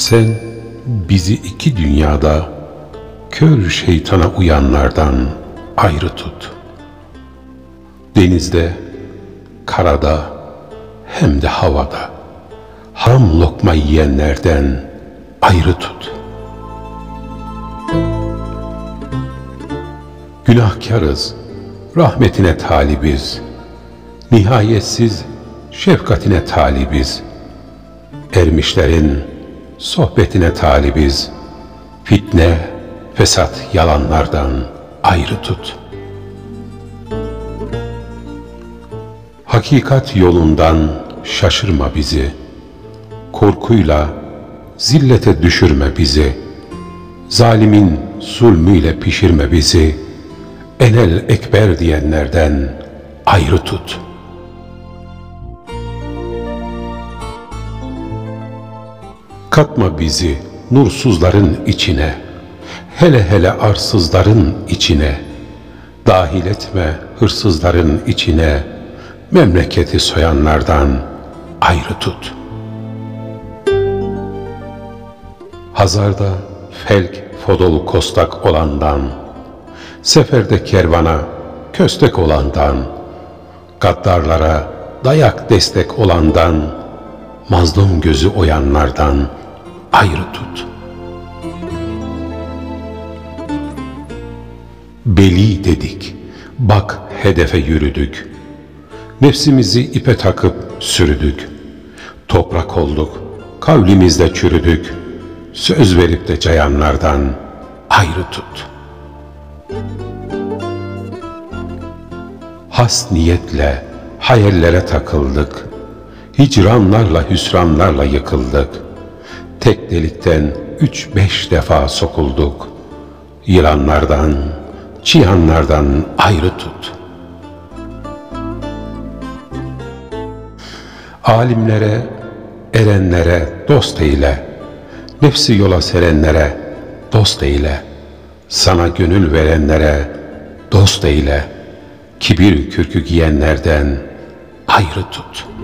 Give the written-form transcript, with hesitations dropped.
Sen bizi iki dünyada kör şeytana uyanlardan ayrı tut. Denizde, karada hem de havada haram lokma yiyenlerden ayrı tut. Günahkarız, rahmetine talibiz, nihayetsiz şefkatine talibiz. Ermişlerin sohbetine talibiz, fitne, fesat yalanlardan ayrı tut. Hakikat yolundan şaşırma bizi, korkuyla zillete düşürme bizi, zalimin zulmüyle pişirme bizi, enel ekber diyenlerden ayrı tut. Katma bizi nursuzların içine, hele hele arsızların içine, dahil etme hırsızların içine, memleketi soyanlardan ayrı tut. Hazarda felk fodol kostak olandan, seferde kervana köstek olandan, gaddarlara dayak destek olandan, mazlum gözü oyanlardan ayrı tut. Beli dedik, bak hedefe yürüdük, nefsimizi ipe takıp sürüdük, toprak olduk, kavlimizde çürüdük, söz verip de cayanlardan ayrı tut. Has niyetle hayallere takıldık, hicranlarla hüsranlarla yıkıldık, tek delikten 3-5 defa sokulduk, yılanlardan, çıyanlardan ayrı tut. Alimlere, erenlere dost eyle, nefsi yola serenlere dost eyle, sana gönül verenlere dost eyle, kibir kürkü giyenlerden ayrı tut.